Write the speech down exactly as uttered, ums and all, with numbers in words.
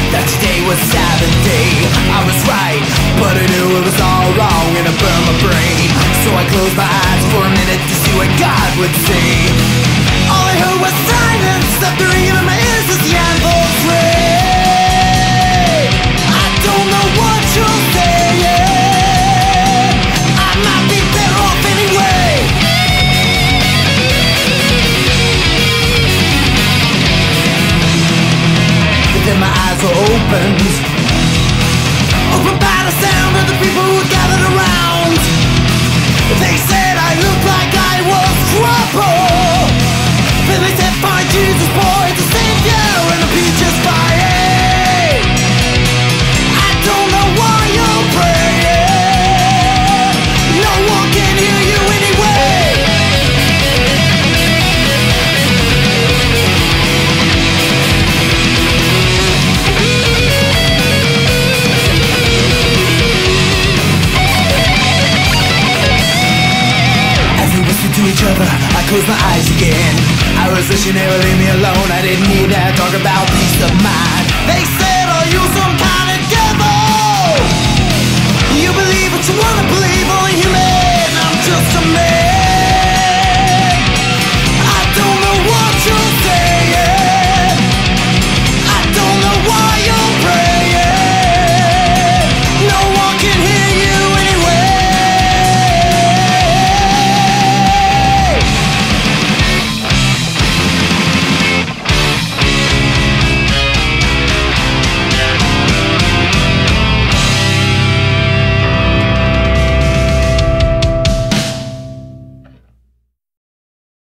that today was Sabbath day. I was right, but I knew it was all wrong, and it burned my brain. So I closed my eyes for a minute to see what God would say. All I heard was silence, after ringing in my ears as the anvils ring. I don't know what you're saying, I might be better off anyway. Then my eyes were opened, opened by the sound of the people who gathered around. They said I looked like I was trouble. Then they said, find Jesus, boy, the Savior, and the peace just flying. I don't know why you're praying, no one can hear you anyway. To each other, I closed my eyes again. I was wishing they would leave me alone. I didn't need to talk about